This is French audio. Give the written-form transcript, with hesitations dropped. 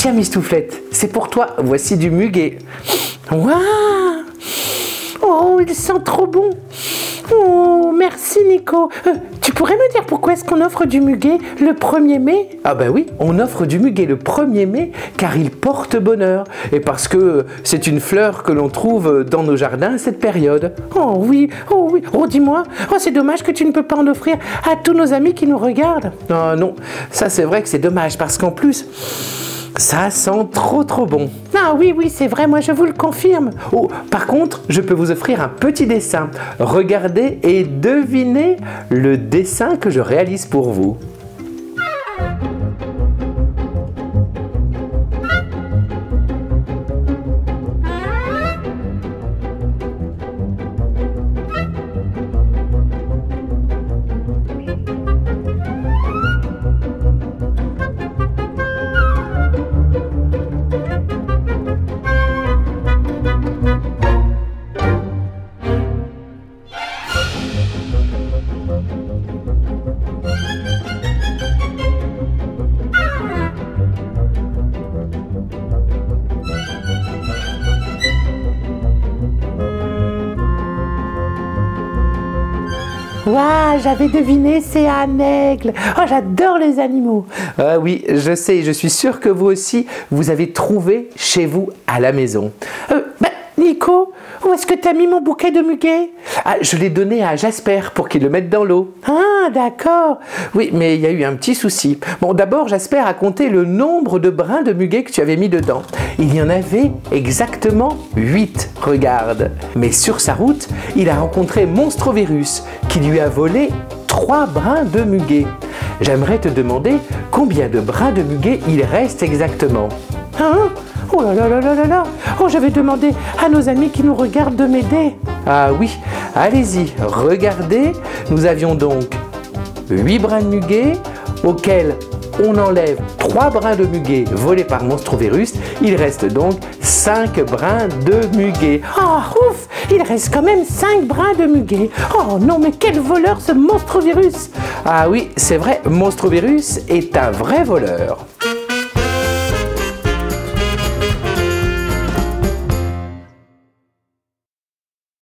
Tiens, Mistouflette, c'est pour toi. Voici du muguet. Waouh! Oh, il sent trop bon. Oh, merci Nico. Tu pourrais me dire pourquoi est-ce qu'on offre du muguet le 1er mai? Ah bah oui, on offre du muguet le 1er mai car il porte bonheur. Et parce que c'est une fleur que l'on trouve dans nos jardins à cette période. Oh oui, oh oui. Oh dis-moi, oh c'est dommage que tu ne peux pas en offrir à tous nos amis qui nous regardent. Oh non, ça c'est vrai que c'est dommage parce qu'en plus... ça sent trop bon. Ah oui, c'est vrai, moi je vous le confirme. Oh, par contre, je peux vous offrir un petit dessin. Regardez et devinez le dessin que je réalise pour vous. Waouh, j'avais deviné, c'est un aigle. Oh, j'adore les animaux. Ah oui, je sais, je suis sûre que vous aussi, vous avez trouvé chez vous à la maison. Nico, où est-ce que tu as mis mon bouquet de muguet? Ah, je l'ai donné à Jasper pour qu'il le mette dans l'eau. Ah, d'accord. Oui, mais il y a eu un petit souci. Bon, d'abord, Jasper a compté le nombre de brins de muguet que tu avais mis dedans. Il y en avait exactement 8, regarde. Mais sur sa route, il a rencontré Monstrovirus qui lui a volé 3 brins de muguet. J'aimerais te demander combien de brins de muguet il reste exactement. Hein? Oh là là là là là là! Oh, je vais demander à nos amis qui nous regardent de m'aider. Ah oui, allez-y, regardez. Nous avions donc 8 brins de muguet auxquels on enlève 3 brins de muguet volés par Monstrovirus. Il reste donc 5 brins de muguet. Oh, ouf! Il reste quand même 5 brins de muguet. Oh non, mais quel voleur ce Monstrovirus! Ah oui, c'est vrai, Monstrovirus est un vrai voleur.